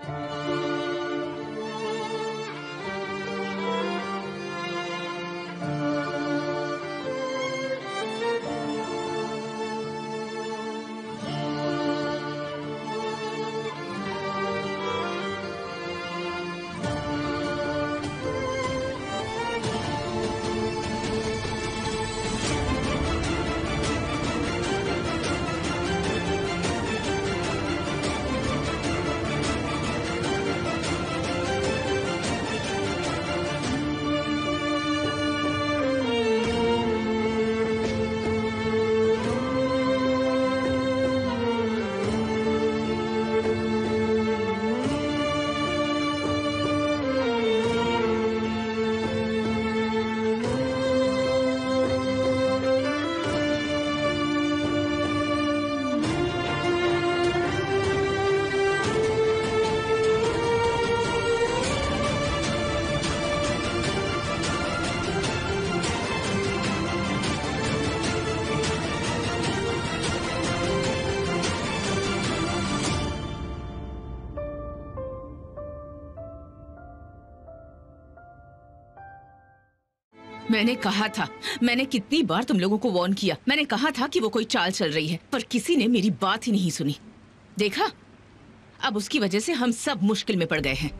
मैंने कहा था, मैंने कितनी बार तुम लोगों को वार्न किया। मैंने कहा था कि वो कोई चाल चल रही है, पर किसी ने मेरी बात ही नहीं सुनी। देखा, अब उसकी वजह से हम सब मुश्किल में पड़ गए हैं।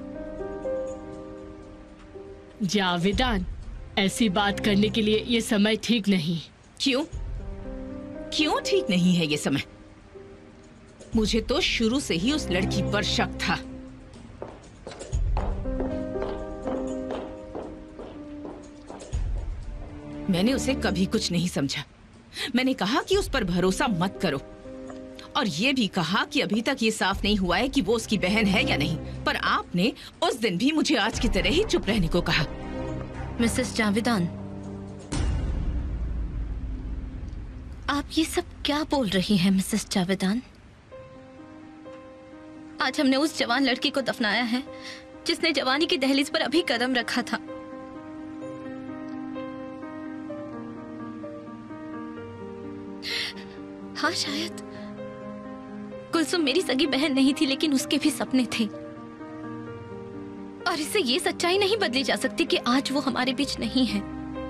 जावेदान, ऐसी बात करने के लिए ये समय ठीक नहीं। क्यों? क्यों ठीक नहीं है ये समय? मुझे तो शुरू से ही उस लड़की पर शक था। मैंने उसे कभी कुछ नहीं समझा। मैंने कहा कि उस पर भरोसा मत करो, और ये भी कहा कि अभी तक ये साफ नहीं हुआ है कि वो उसकी बहन है या नहीं। पर आपने उस दिन भी मुझे आज की तरह ही चुप रहने को कहा। मिसेस जावेदान, आप ये सब क्या बोल रही हैं मिसेस जावेदान? आज हमने उस जवान लड़की को दफनाया है जिसने जवानी की दहलीज पर अभी कदम रखा था। हाँ, शायद कुलसुम मेरी सगी बहन नहीं थी, लेकिन उसके भी सपने थे, और इससे ये सच्चाई नहीं बदली जा सकती कि आज वो हमारे बीच नहीं है।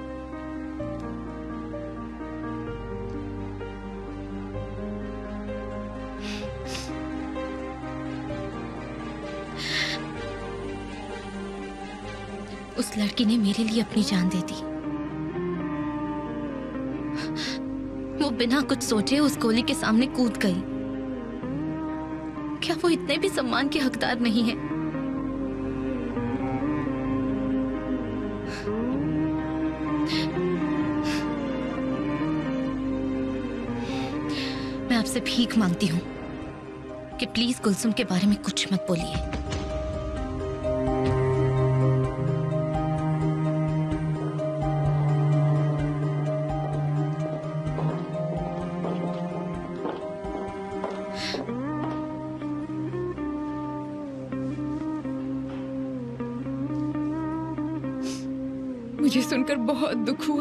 उस लड़की ने मेरे लिए अपनी जान दे दी। वो बिना कुछ सोचे उस गोली के सामने कूद गई। क्या वो इतने भी सम्मान के हकदार नहीं है? मैं आपसे भीख मांगती हूँ कि प्लीज कुलसुम के बारे में कुछ मत बोलिए। मुझे सुनकर बहुत दुख हुआ।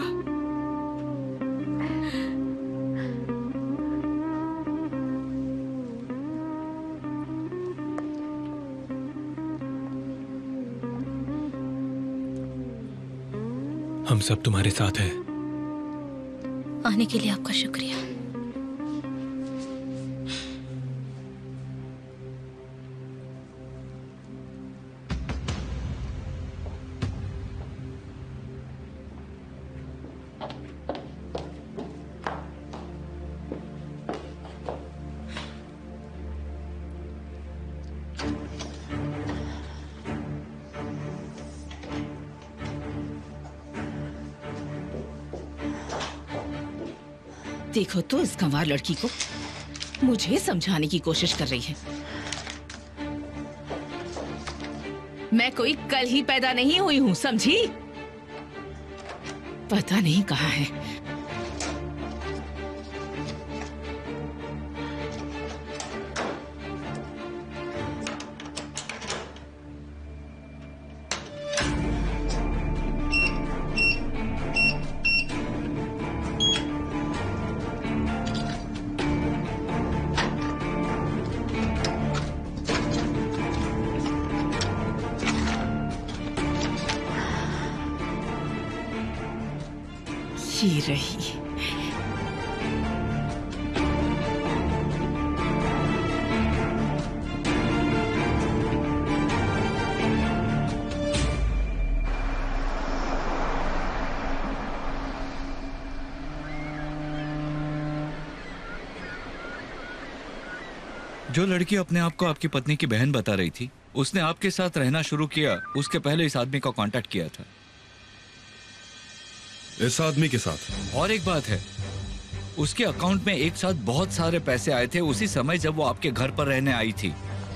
हम सब तुम्हारे साथ हैं। आने के लिए आपका शुक्रिया। देखो तो इस गंवार लड़की को मुझे समझाने की कोशिश कर रही है। मैं कोई कल ही पैदा नहीं हुई हूं, समझी? पता नहीं कहाँ है। भूखी रही। जो लड़की अपने आप को आपकी पत्नी की बहन बता रही थी, उसने आपके साथ रहना शुरू किया उसके पहले इस आदमी का कांटेक्ट किया था। इस आदमी के साथ? और एक बात है, उसके अकाउंट में एक साथ बहुत सारे पैसे आए थे उसी समय जब वो आपके घर पर रहने आई थी।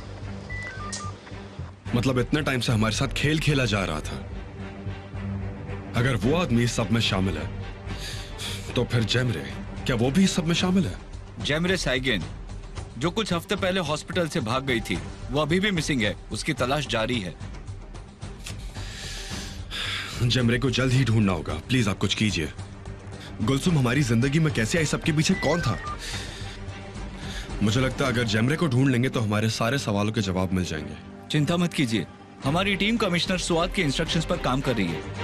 मतलब इतने टाइम से हमारे साथ खेल खेला जा रहा था। अगर वो आदमी इस सब में शामिल है तो फिर जेमरे, क्या वो भी इस सब में शामिल है? जेमरे साइगेन, जो कुछ हफ्ते पहले हॉस्पिटल से भाग गई थी, वो अभी भी मिसिंग है। उसकी तलाश जारी है। जेमरे को जल्द ही ढूंढना होगा। प्लीज आप कुछ कीजिए। गुलसुम हमारी जिंदगी में कैसे आई, सबके पीछे कौन था? मुझे लगता है अगर जेमरे को ढूंढ लेंगे तो हमारे सारे सवालों के जवाब मिल जाएंगे। चिंता मत कीजिए, हमारी टीम कमिश्नर सुआद के इंस्ट्रक्शंस पर काम कर रही है।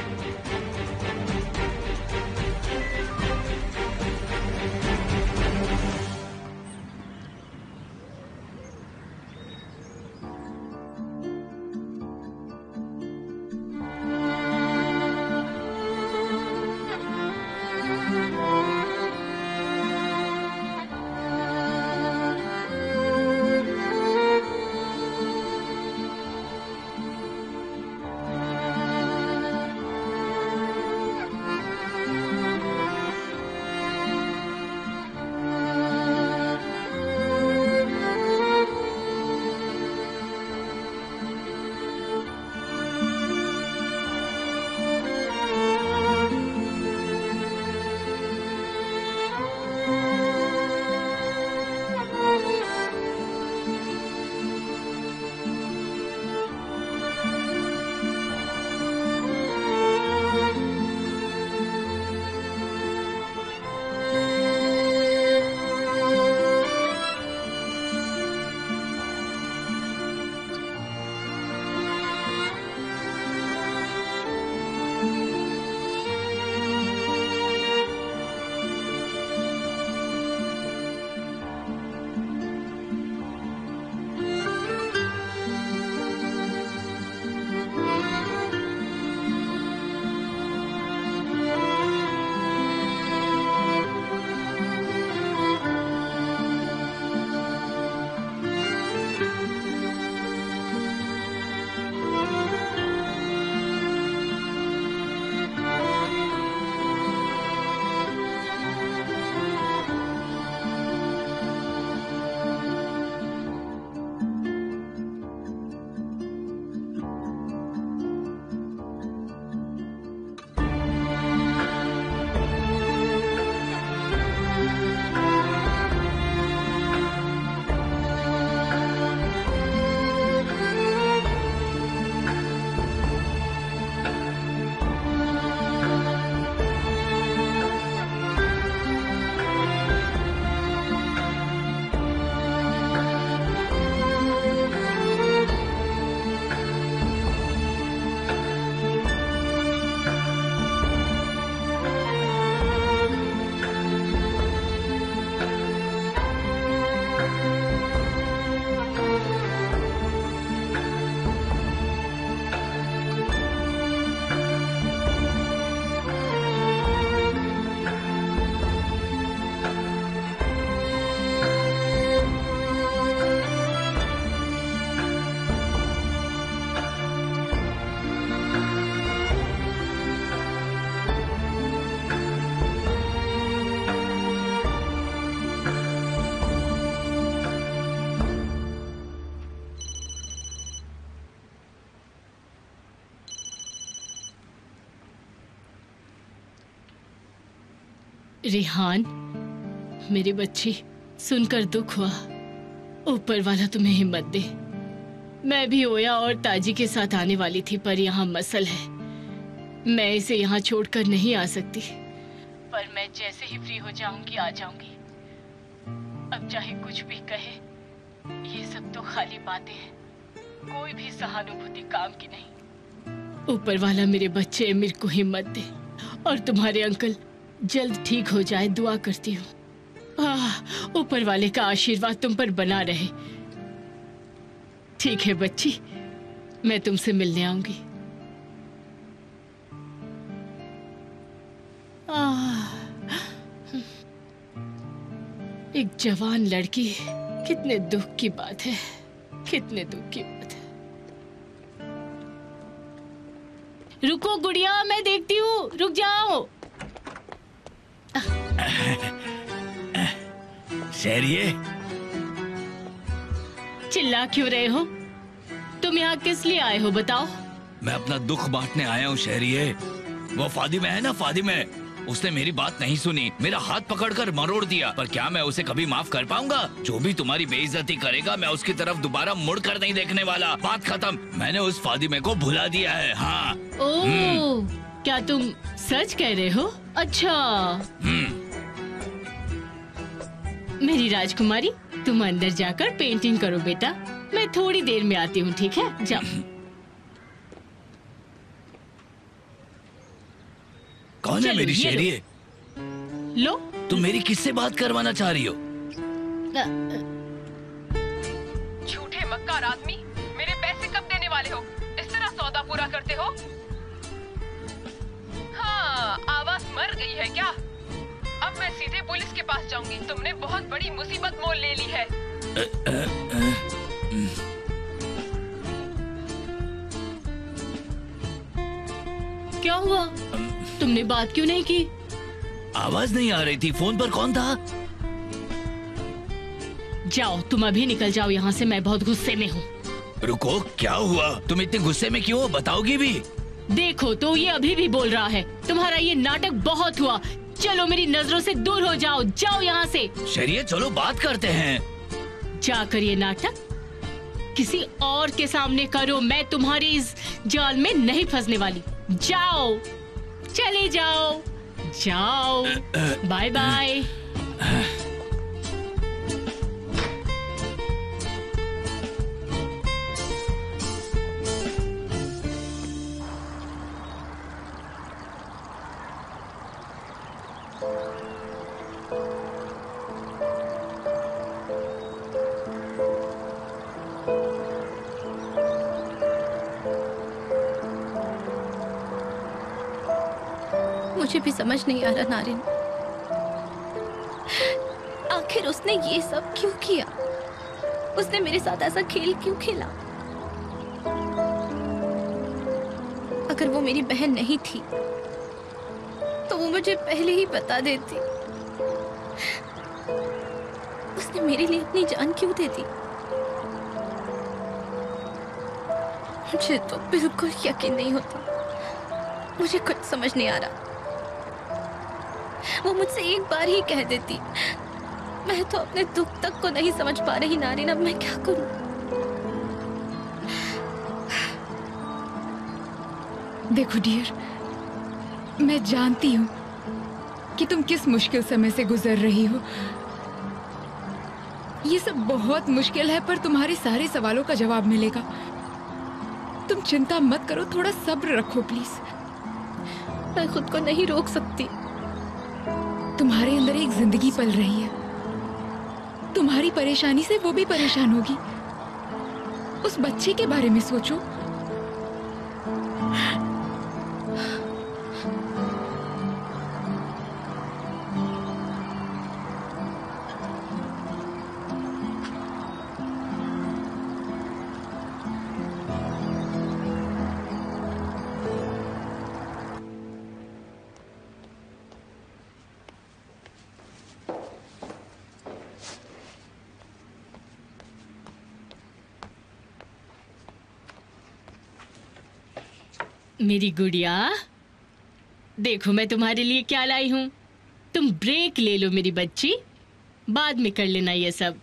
रिहान, मेरी बच्ची, सुनकर दुख हुआ। ऊपर वाला तुम्हें हिम्मत दे। मैं भी ओया और ताजी के साथ आने वाली थी, पर यहाँ मसल है। मैं इसे यहाँ छोड़कर नहीं आ सकती, पर मैं जैसे ही फ्री हो जाऊंगी आ जाऊंगी। अब चाहे कुछ भी कहे, ये सब तो खाली बातें हैं। कोई भी सहानुभूति काम की नहीं। ऊपर वाला मेरे बच्चे अमीर को हिम्मत दे, और तुम्हारे अंकल जल्द ठीक हो जाए दुआ करती हूँ। ऊपर वाले का आशीर्वाद तुम पर बना रहे। ठीक है बच्ची, मैं तुमसे मिलने आऊंगी। एक जवान लड़की, कितने दुख की बात है, कितने दुख की बात है। रुको गुड़िया, मैं देखती हूँ, रुक जाओ। शहरिये, चिल्ला क्यों रहे हो? तुम यहाँ किस लिए आए हो बताओ? मैं अपना दुख बांटने आया हूँ शहरिये। वो फातिमा है ना, फातिमा, उसने मेरी बात नहीं सुनी, मेरा हाथ पकड़कर मरोड़ दिया। पर क्या मैं उसे कभी माफ कर पाऊंगा? जो भी तुम्हारी बेइज्जती करेगा, मैं उसकी तरफ दोबारा मुड़कर नहीं देखने वाला। बात खत्म। मैंने उस फातिमा को भुला दिया है। हाँ। ओह, क्या तुम सच कह रहे हो? अच्छा। मेरी राजकुमारी, तुम अंदर जाकर पेंटिंग करो बेटा, मैं थोड़ी देर में आती हूँ, ठीक है? जाओ। कौन है मेरी शहरिये? लो। तुम मेरी किससे बात करवाना चाह रही हो? झूठे मक्कार आदमी, मेरे पैसे कब देने वाले हो? इस तरह सौदा पूरा करते हो? हाँ, आवाज मर गई है क्या? अब मैं सीधे पुलिस के पास जाऊंगी। तुमने बहुत बड़ी मुसीबत मोल ले ली है। क्या हुआ? तुमने बात क्यों नहीं की? आवाज नहीं आ रही थी। फोन पर कौन था? जाओ, तुम अभी निकल जाओ यहाँ से, मैं बहुत गुस्से में हूँ। रुको, क्या हुआ? तुम इतने गुस्से में क्यों हो? बताओगी भी? देखो तो ये अभी भी बोल रहा है। तुम्हारा ये नाटक बहुत हुआ। चलो मेरी नजरों से दूर हो जाओ, जाओ यहाँ से। शहरिये, चलो बात करते हैं। जाकर ये नाटक किसी और के सामने करो। मैं तुम्हारी इस जाल में नहीं फंसने वाली। जाओ, चले जाओ, जाओ। Bye bye. मुझे भी समझ नहीं आ रहा नारिन, आखिर उसने ये सब क्यों किया? उसने मेरे साथ ऐसा खेल क्यों खेला? अगर वो मेरी बहन नहीं थी तो वो मुझे पहले ही बता देती। उसने मेरे लिए अपनी जान क्यों दे दी? मुझे तो बिल्कुल यकीन नहीं होता। मुझे कुछ समझ नहीं आ रहा। वो मुझसे एक बार ही कह देती। मैं तो अपने दुख तक को नहीं समझ पा रही नारिन, अब मैं क्या करूं? देखो डियर, मैं जानती हूँ कि तुम किस मुश्किल समय से गुजर रही हो। ये सब बहुत मुश्किल है, पर तुम्हारे सारे सवालों का जवाब मिलेगा। तुम चिंता मत करो, थोड़ा सब्र रखो प्लीज। मैं खुद को नहीं रोक सकती। तुम्हारे अंदर एक जिंदगी पल रही है। तुम्हारी परेशानी से वो भी परेशान होगी। उस बच्चे के बारे में सोचो। मेरी गुड़िया, देखो मैं तुम्हारे लिए क्या लाई हूँ। तुम ब्रेक ले लो मेरी बच्ची, बाद में कर लेना ये सब।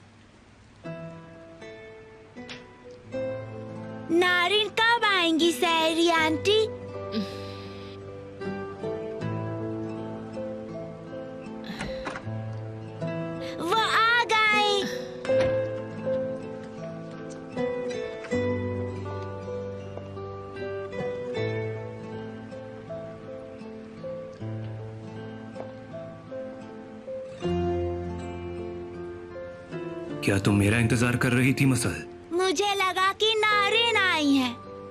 नारिन कब आएंगी सैरी आंटी? वो आ गए। क्या तुम मेरा इंतजार कर रही थी मसल? मुझे लगा कि नारिन आई है।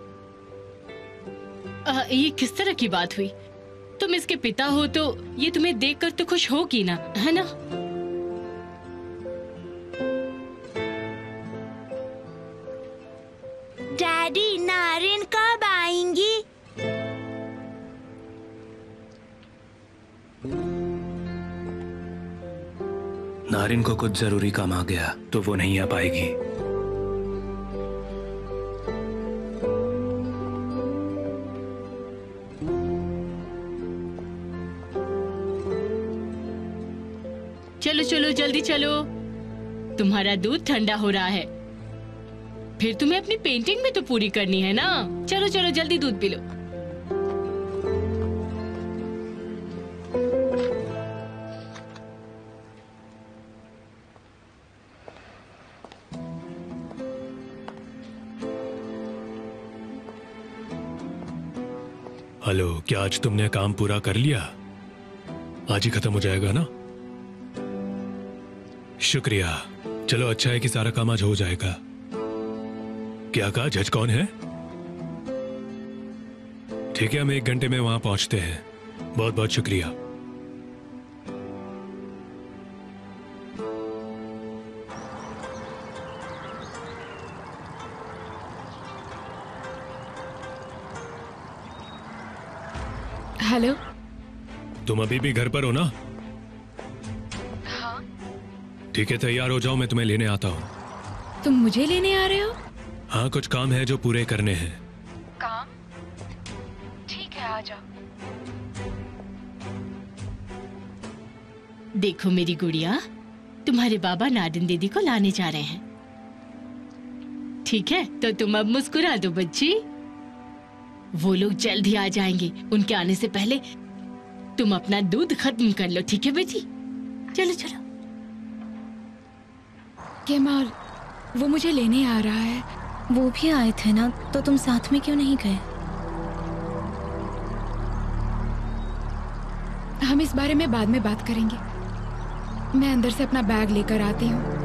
ये किस तरह की बात हुई? तुम इसके पिता हो तो ये तुम्हें देखकर तो खुश होगी ना, है ना? डैडी, नारिन कब आएंगी? नारिन को कुछ जरूरी काम आ गया तो वो नहीं आ पाएगी। चलो चलो जल्दी चलो, तुम्हारा दूध ठंडा हो रहा है। फिर तुम्हें अपनी पेंटिंग में तो पूरी करनी है ना। चलो चलो जल्दी दूध पी लो। हेलो, क्या आज तुमने काम पूरा कर लिया? आज ही खत्म हो जाएगा ना? शुक्रिया। चलो, अच्छा है कि सारा काम आज हो जाएगा। क्या कहा? जज कौन है? ठीक है, हम 1 घंटे में वहां पहुंचते हैं। बहुत बहुत शुक्रिया। हेलो, तुम अभी भी घर पर हो ना? हाँ। ठीक है, तैयार हो जाओ, मैं तुम्हें लेने आता हूँ। तुम मुझे लेने आ रहे हो? हाँ, कुछ काम है जो पूरे करने हैं। काम? ठीक है, आ जाओ। देखो मेरी गुड़िया, तुम्हारे बाबा नारिन दीदी को लाने जा रहे हैं। ठीक है, तो तुम अब मुस्कुरा दो बच्ची। वो लोग जल्द ही आ जाएंगे। उनके आने से पहले तुम अपना दूध खत्म कर लो, ठीक है बेटी? चलो चलो। केमाल, वो मुझे लेने आ रहा है। वो भी आए थे ना, तो तुम साथ में क्यों नहीं गए? हम इस बारे में बाद में बात करेंगे। मैं अंदर से अपना बैग लेकर आती हूँ।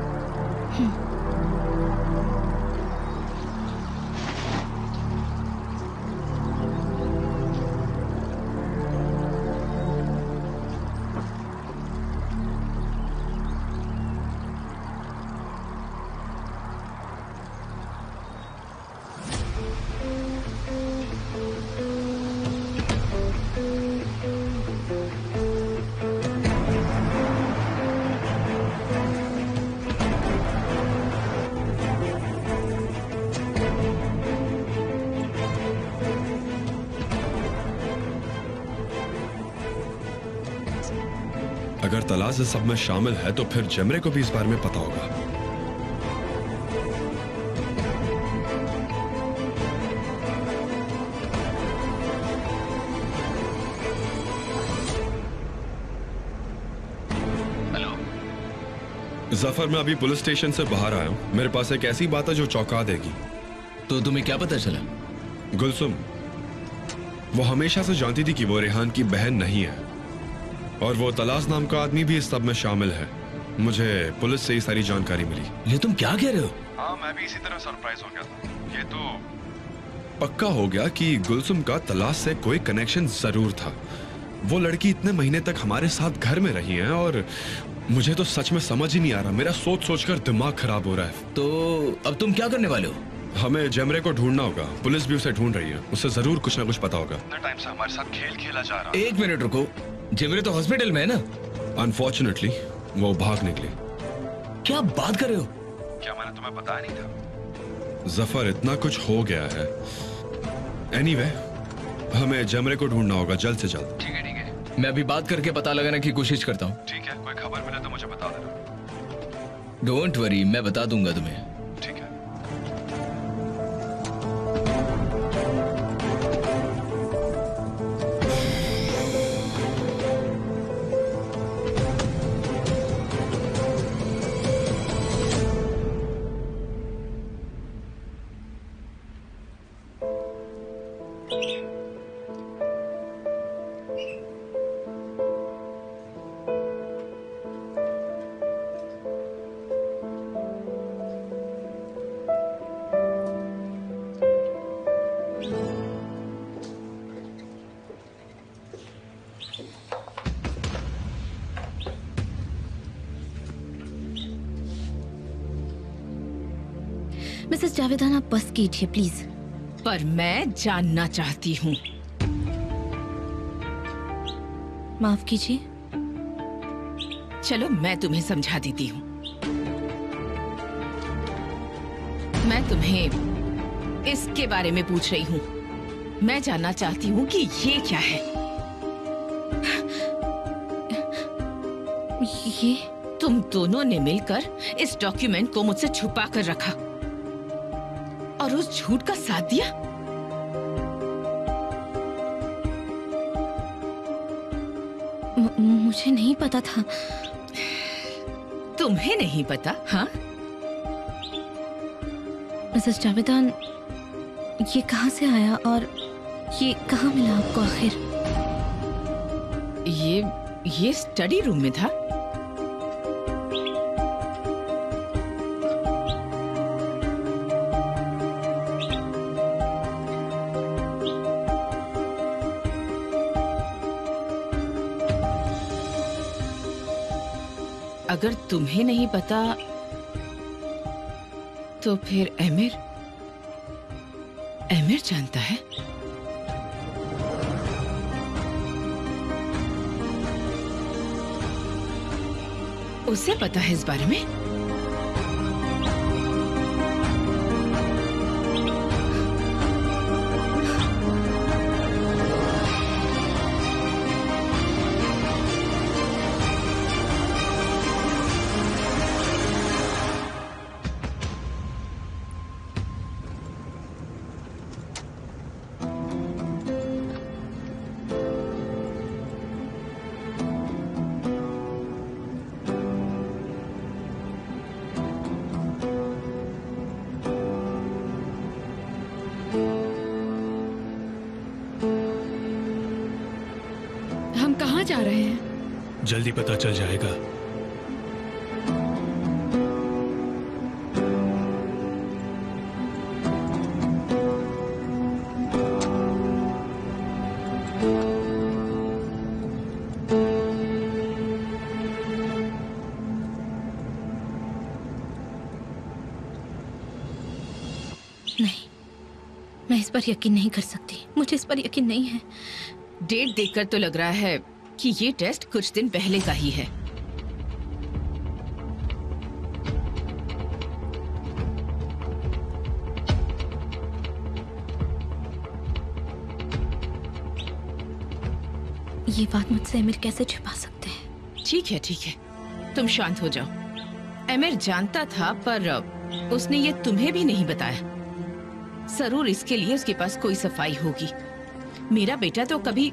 अगर तलाश इस सब में शामिल है तो फिर जेमरे को भी इस बारे में पता होगा। हेलो जफर, मैं अभी पुलिस स्टेशन से बाहर आया हूँ। मेरे पास एक ऐसी बात है जो चौंका देगी। तो तुम्हें क्या पता चला? गुलसुम, वो हमेशा से जानती थी कि वो रेहान की बहन नहीं है, और वो तलाश नाम का आदमी भी इस सब में शामिल है। मुझे पुलिस से ही सारी जानकारी मिली। ये तुम क्या कह रहे हो? हाँ, मैं भी इसी तरह सरप्राइज हो गया था। ये तो पक्का हो गया कि गुलसुम का तलाश से कोई कनेक्शन जरूर था। वो लड़की इतने महीने तक हमारे साथ घर में रही है और मुझे तो सच में समझ ही नहीं आ रहा। मेरा सोच सोचकर दिमाग खराब हो रहा है। तो अब तुम क्या करने वाले हो? हमें जेमरे को ढूंढना होगा। पुलिस भी उसे ढूंढ रही है। उसे जरूर कुछ ना कुछ पता होगा। इतने टाइम से हमारे साथ खेल खेला जा रहा है। 1 मिनट रुको, जेमरे तो हॉस्पिटल में है ना? अनफॉर्चुनेटली वो भाग निकली। क्या बात कर रहे हो? क्या मैंने तुम्हें बताया नहीं था? जफर, इतना कुछ हो गया है। एनीवे, हमें जेमरे को ढूंढना होगा जल्द से जल्द। ठीक है ठीक है, मैं अभी बात करके पता लगाने की कोशिश करता हूँ। ठीक है, कोई खबर मिले तो मुझे बता देना। डोंट वरी, मैं बता दूंगा तुम्हें। ठीक है। मिसेस जावेदान, आप बस कीजिए प्लीज। पर मैं जानना चाहती हूँ। माफ कीजिए। चलो मैं तुम्हें समझा देती हूँ। मैं तुम्हें इसके बारे में पूछ रही हूँ। मैं जानना चाहती हूँ कि ये क्या है। ये तुम दोनों ने मिलकर इस डॉक्यूमेंट को मुझसे छुपा कर रखा और उस झूठ का साथ दिया। मुझे नहीं पता था। तुम्हें नहीं पता? हाँ, मिसेस जावेदान, ये कहाँ से आया और ये कहाँ मिला आपको आखिर? ये स्टडी रूम में था। अगर तुम्हें नहीं पता तो फिर एमिर जानता है। उसे पता है इस बारे में। हम कहाँ जा रहे हैं? जल्दी पता चल जाएगा। नहीं, मैं इस पर यकीन नहीं कर सकती। मुझे इस पर यकीन नहीं है। डेट देखकर तो लग रहा है कि ये टेस्ट कुछ दिन पहले का ही है। ये बात मुझसे एमिर कैसे छुपा सकते हैं? ठीक है, तुम शांत हो जाओ। एमिर जानता था पर उसने ये तुम्हें भी नहीं बताया। जरूर इसके लिए उसके पास कोई सफाई होगी। मेरा बेटा तो कभी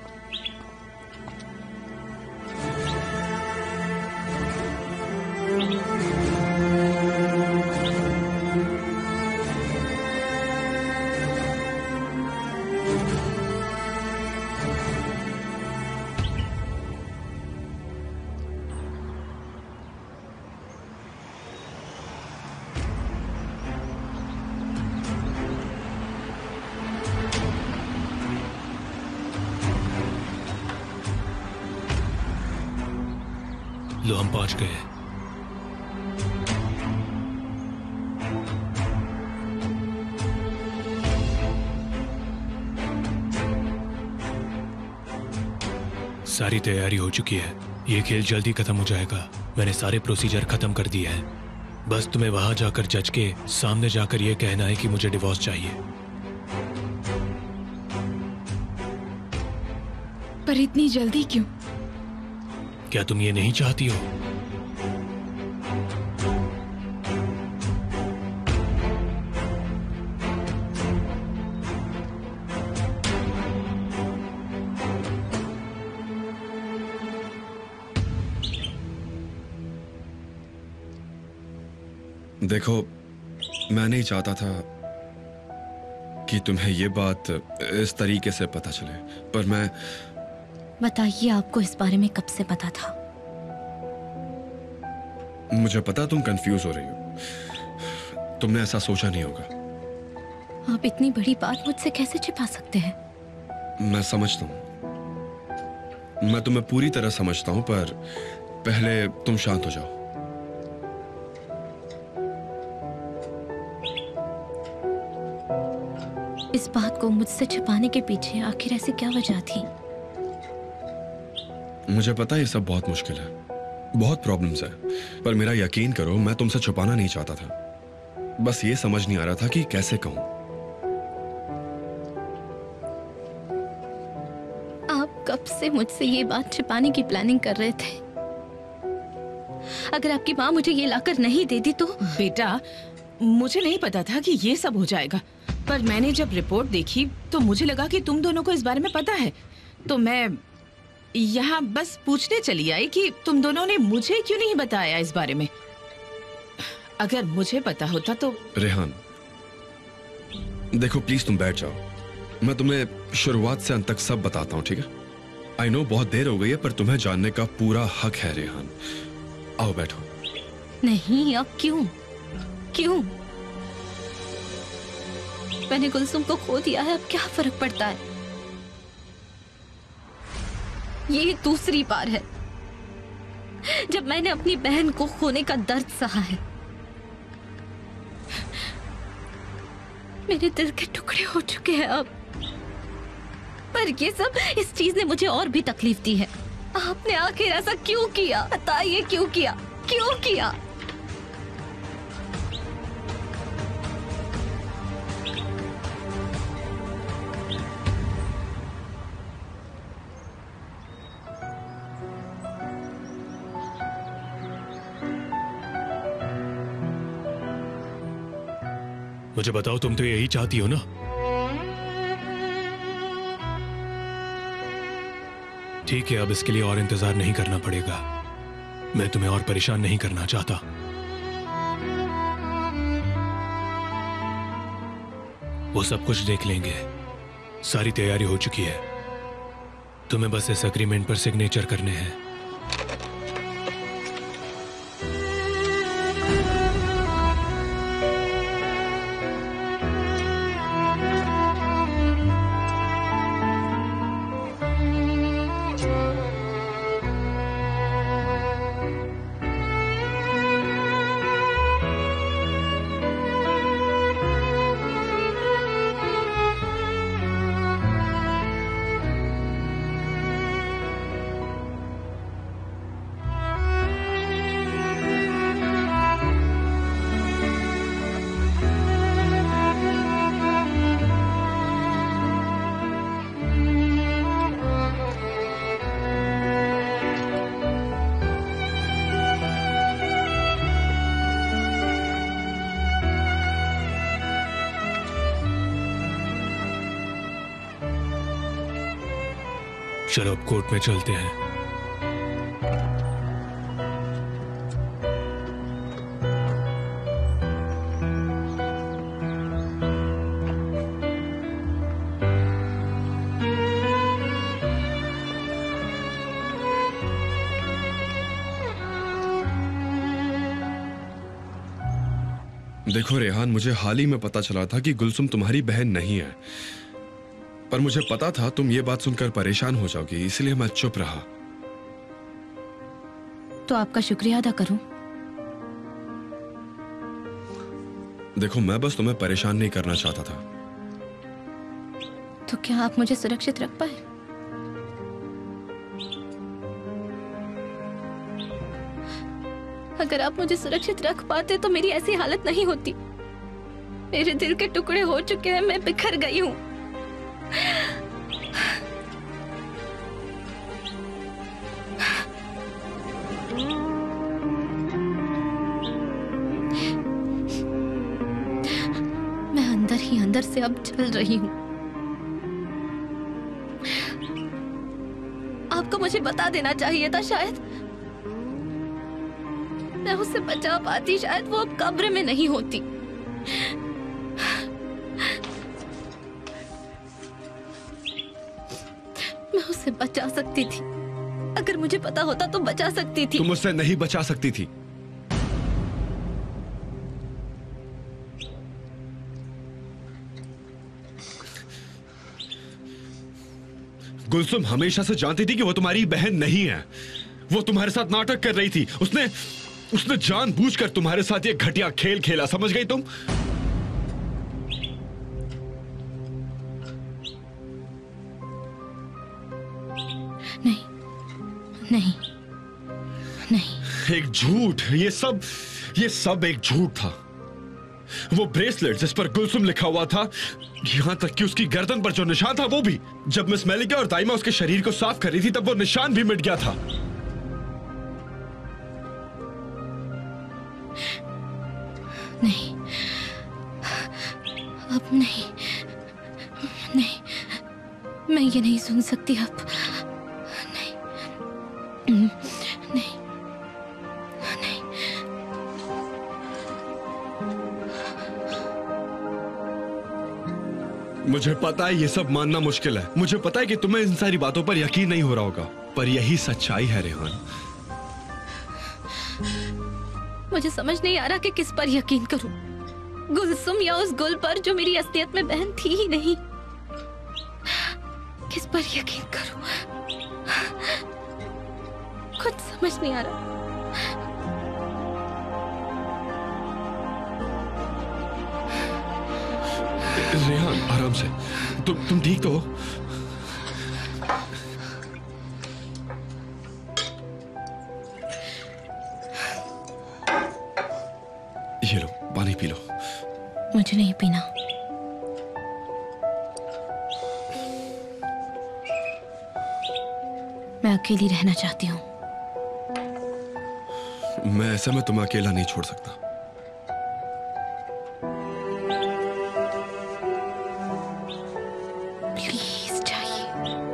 लो, हम पहुंच गए। सारी तैयारी हो चुकी है। ये खेल जल्दी खत्म हो जाएगा। मैंने सारे प्रोसीजर खत्म कर दिए हैं। बस तुम्हें वहां जाकर जज के सामने जाकर ये कहना है कि मुझे डिवोर्स चाहिए। पर इतनी जल्दी क्यों? क्या तुम ये नहीं चाहती हो? देखो, मैं नहीं चाहता था कि तुम्हें ये बात इस तरीके से पता चले, पर मैं... बताइए, आपको इस बारे में कब से पता था? मुझे पता तुम कंफ्यूज हो रही हो। तुमने ऐसा सोचा नहीं होगा। आप इतनी बड़ी बात मुझसे कैसे छिपा सकते हैं? मैं समझता हूं, मैं तुम्हें पूरी तरह समझता हूं, पर पहले तुम शांत हो जाओ। इस बात को मुझसे छिपाने के पीछे आखिर ऐसी क्या वजह थी? मुझे पता है ये सब बहुत मुश्किल है, बहुत प्रॉब्लम्स है, पर मेरा यकीन करो मैं तुमसे छुपाना नहीं चाहता था। बस ये समझ नहीं आ रहा था कि कैसे कहूं। आप कब से मुझसे ये बात छिपाने की प्लानिंग कर रहे थे? अगर आपकी माँ मुझे ये लाकर नहीं देती तो? बेटा, मुझे नहीं पता था कि ये सब हो जाएगा, पर मैंने जब रिपोर्ट देखी तो मुझे लगा कि तुम दोनों को इस बारे में पता है, तो मैं यहाँ बस पूछने चली आई कि तुम दोनों ने मुझे क्यों नहीं बताया इस बारे में। अगर मुझे पता होता तो। रेहान, देखो प्लीज तुम बैठ जाओ, मैं तुम्हें शुरुआत से अंत तक सब बताता हूँ, ठीक है? आई नो बहुत देर हो गई है, पर तुम्हें जानने का पूरा हक है रेहान। आओ बैठो। नहीं, अब क्यों? क्यों? मैंने गुलसुम को खो दिया है, अब क्या फर्क पड़ता है? ये दूसरी बार है जब मैंने अपनी बहन को खोने का दर्द सहा है। मेरे दिल के टुकड़े हो चुके हैं अब, पर ये सब इस चीज ने मुझे और भी तकलीफ दी है। आपने आखिर ऐसा क्यों किया? बताइए क्यों किया? क्यों किया? मुझे बताओ, तुम तो यही चाहती हो ना? ठीक है, अब इसके लिए और इंतजार नहीं करना पड़ेगा। मैं तुम्हें और परेशान नहीं करना चाहता। वो सब कुछ देख लेंगे, सारी तैयारी हो चुकी है। तुम्हें बस इस एग्रीमेंट पर सिग्नेचर करने हैं। चलो अब कोर्ट में चलते हैं। देखो रेहान, मुझे हाल ही में पता चला था कि गुलसुम तुम्हारी बहन नहीं है, पर मुझे पता था तुम ये बात सुनकर परेशान हो जाओगी, इसलिए मैं चुप रहा। तो आपका शुक्रिया अदा करूं? देखो, मैं बस तुम्हें परेशान नहीं करना चाहता था। तो क्या आप मुझे सुरक्षित रख पाए? अगर आप मुझे सुरक्षित रख पाते तो मेरी ऐसी हालत नहीं होती। मेरे दिल के टुकड़े हो चुके हैं, मैं बिखर गई हूं। मैं अंदर ही अंदर से अब जल रही हूं। आपको मुझे बता देना चाहिए था, शायद मैं उसे बचा पाती, शायद वो अब कब्र में नहीं होती। मैं उसे बचा सकती थी, अगर मुझे पता होता तो बचा सकती थी। तुम उससे नहीं बचा सकती थी। गुलसुम हमेशा से जानती थी कि वो तुम्हारी बहन नहीं है। वो तुम्हारे साथ नाटक कर रही थी। उसने जानबूझकर तुम्हारे साथ ये घटिया खेल खेला, समझ गई तुम? नहीं नहीं, एक झूठ, ये सब एक झूठ था। वो ब्रेसलेट जिस पर गुलसुम लिखा हुआ था, यहां तक कि उसकी गर्दन पर जो निशान था वो भी, जब मिस मेलिका और ताइमा उसके शरीर को साफ कर रही थी तब वो निशान भी मिट गया था। नहीं, अब नहीं, मैं ये नहीं सुन सकती अब। नहीं, नहीं, नहीं। मुझे पता है ये सब मानना मुश्किल है, मुझे पता है कि तुम्हें इन सारी बातों पर यकीन नहीं हो रहा होगा, पर यही सच्चाई है रेहान। मुझे समझ नहीं आ रहा कि किस पर यकीन करूं, गुलसुम या उस गुल पर जो मेरी असलियत में बहन थी ही नहीं। किस पर यकीन करूं, कुछ समझ नहीं आ रहा। रेहान आराम से, तुम ठीक तो हो? ये लो पानी पी लो। मुझे नहीं पीना। मैं अकेली रहना चाहती हूँ। मैं ऐसे में तुम्हें अकेला नहीं छोड़ सकता। प्लीज चाहिए।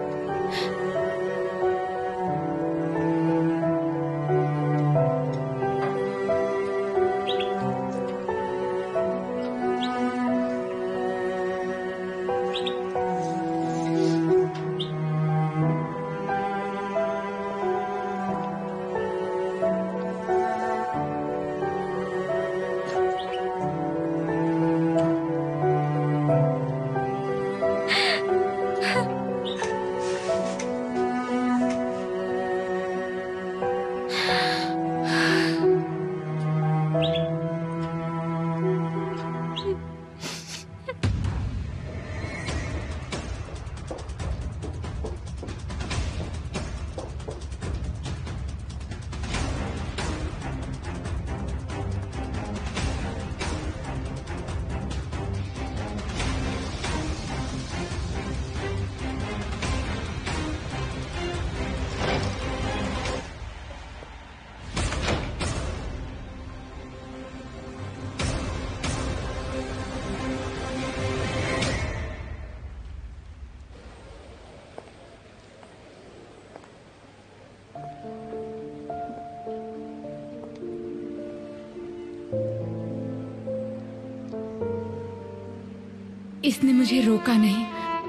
इसने मुझे रोका नहीं,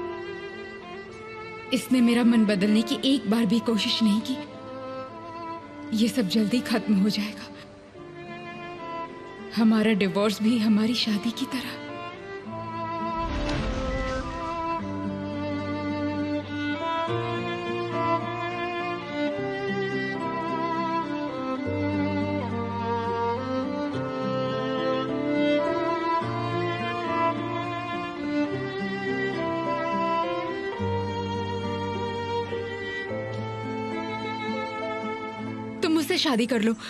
इसने मेरा मन बदलने की एक बार भी कोशिश नहीं की। ये सब जल्दी खत्म हो जाएगा, हमारा डिवोर्स भी हमारी शादी की तरह। तुम मुझसे शादी कर लो।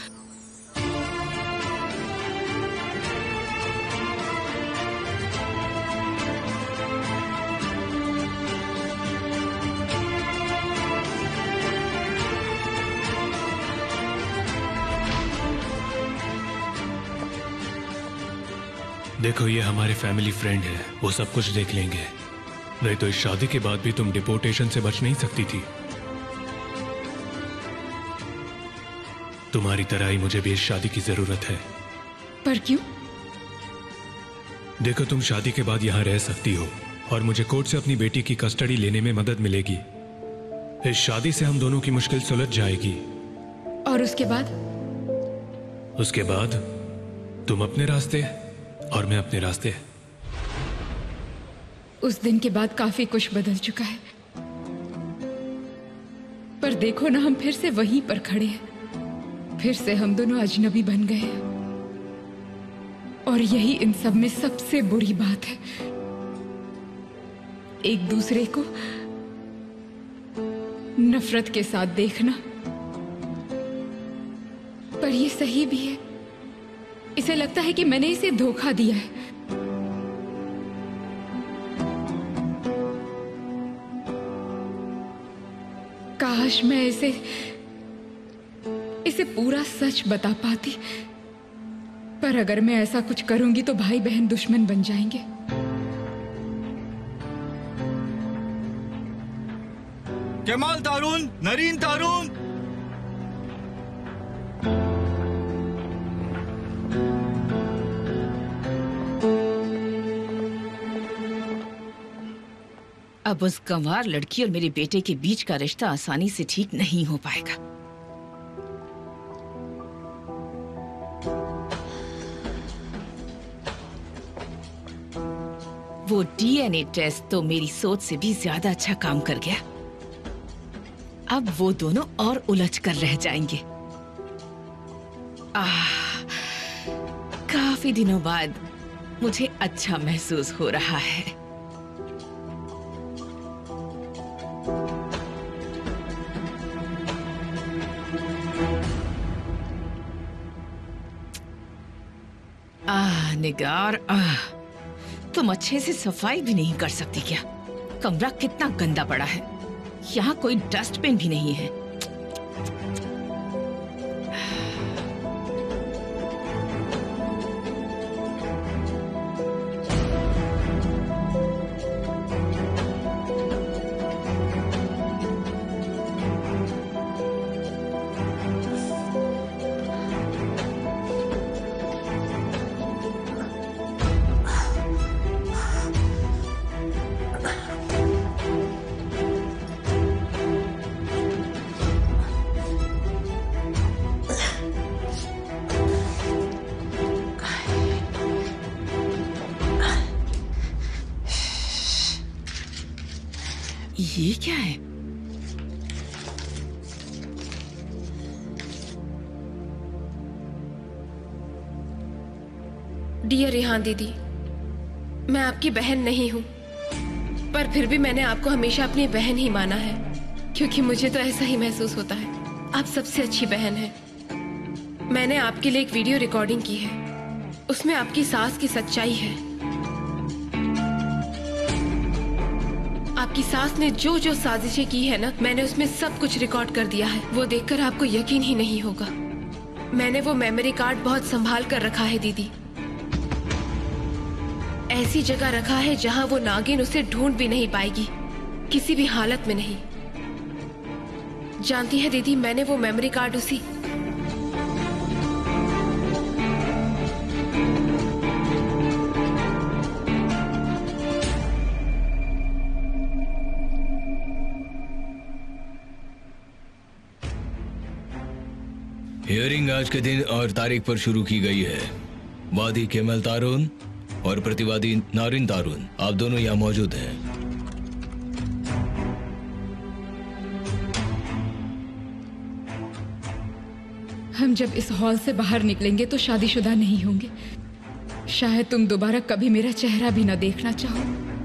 देखो ये हमारे फैमिली फ्रेंड है, वो सब कुछ देख लेंगे। नहीं तो इस शादी के बाद भी तुम डिपोर्टेशन से बच नहीं सकती थी। तुम्हारी तरह ही मुझे भी इस शादी की जरूरत है। पर क्यों? देखो तुम शादी के बाद यहाँ रह सकती हो और मुझे कोर्ट से अपनी बेटी की कस्टडी लेने में मदद मिलेगी। इस शादी से हम दोनों की मुश्किल सुलझ जाएगी। और उसके बाद? उसके बाद तुम अपने रास्ते और मैं अपने रास्ते। उस दिन के बाद काफी कुछ बदल चुका है, पर देखो ना हम फिर से वहीं पर खड़े हैं। फिर से हम दोनों अजनबी बन गए हैं, और यही इन सब में सबसे बुरी बात है। एक दूसरे को नफरत के साथ देखना पर ये सही भी है। इसे लगता है कि मैंने इसे धोखा दिया है। काश मैं इसे पूरा सच बता पाती, पर अगर मैं ऐसा कुछ करूंगी तो भाई बहन दुश्मन बन जाएंगे। केमाल तारून, नरीन तारून। अब उस गंवार लड़की और मेरे बेटे के बीच का रिश्ता आसानी से ठीक नहीं हो पाएगा। वो डीएनए टेस्ट तो मेरी सोच से भी ज्यादा अच्छा काम कर गया। अब वो दोनों और उलझ कर रह जाएंगे। काफी दिनों बाद मुझे अच्छा महसूस हो रहा है। निगार, तुम अच्छे से सफाई भी नहीं कर सकती क्या? कमरा कितना गंदा पड़ा है। यहाँ कोई डस्टबिन भी नहीं है। ये क्या है? डियर रिहान दीदी, मैं आपकी बहन नहीं हूँ, पर फिर भी मैंने आपको हमेशा अपनी बहन ही माना है, क्योंकि मुझे तो ऐसा ही महसूस होता है। आप सबसे अच्छी बहन हैं। मैंने आपके लिए एक वीडियो रिकॉर्डिंग की है, उसमें आपकी सास की सच्चाई है। आपकी सास ने जो जो साजिशें की है ना, मैंने उसमें सब कुछ रिकॉर्ड कर दिया है। वो देखकर आपको यकीन ही नहीं होगा। मैंने वो मेमोरी कार्ड बहुत संभाल कर रखा है दीदी। ऐसी जगह रखा है जहां वो नागिन उसे ढूंढ भी नहीं पाएगी, किसी भी हालत में नहीं। जानती है दीदी, मैंने वो मेमोरी कार्ड उसी हियरिंग आज के दिन और तारीख पर शुरू की गई है। वादी केमल तारून और प्रतिवादी नारिन तारून, आप दोनों यहाँ मौजूद हैं। हम जब इस हॉल से बाहर निकलेंगे तो शादीशुदा नहीं होंगे। शायद तुम दोबारा कभी मेरा चेहरा भी न देखना चाहो।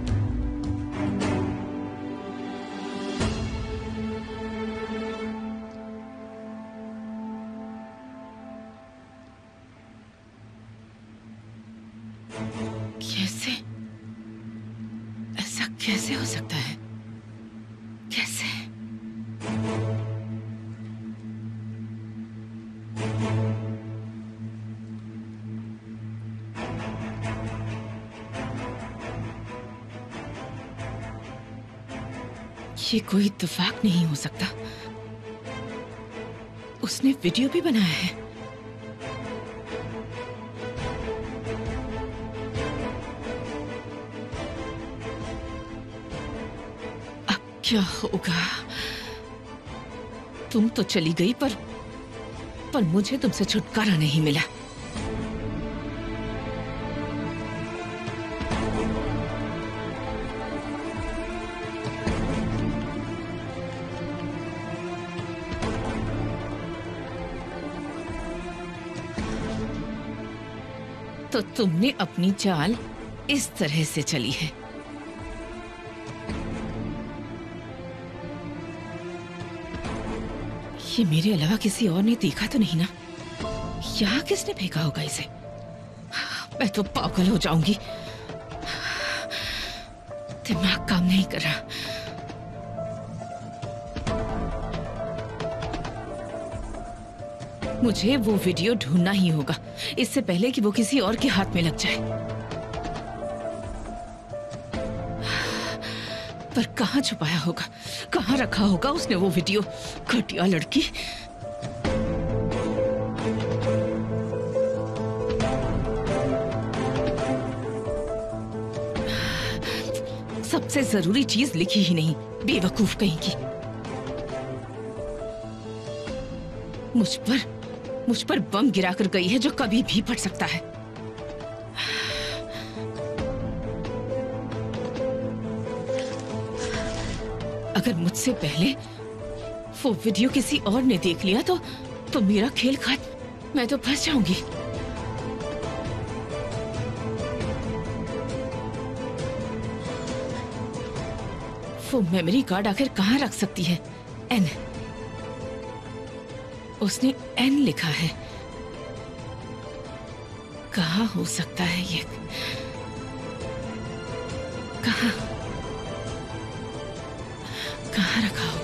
कैसे? ऐसा कैसे हो सकता है? कैसे? ये कोई इत्तेफाक नहीं हो सकता। उसने वीडियो भी बनाया है। क्या होगा? तुम तो चली गई, पर मुझे तुमसे छुटकारा नहीं मिला। तो तुमने अपनी चाल इस तरह से चली है। ये मेरे अलावा किसी और ने देखा तो नहीं ना? यहाँ किसने फेंका होगा इसे? मैं तो पागल हो जाऊंगी। दिमाग काम नहीं कर रहा। मुझे वो वीडियो ढूंढना ही होगा इससे पहले कि वो किसी और के हाथ में लग जाए। पर कहाँ छुपाया होगा, कहाँ रखा होगा उसने वो वीडियो? घटिया लड़की। सबसे जरूरी चीज लिखी ही नहीं, बेवकूफ कहीं की। मुझ पर बम गिराकर गई है जो कभी भी फट सकता है। अगर मुझसे पहले वो वीडियो किसी और ने देख लिया तो मेरा खेल खत्म। मैं तो फंस जाऊंगी। वो मेमोरी कार्ड आखिर कहाँ रख सकती है? एन, उसने एन लिखा है। कहाँ हो सकता है ये? कहाँ रखा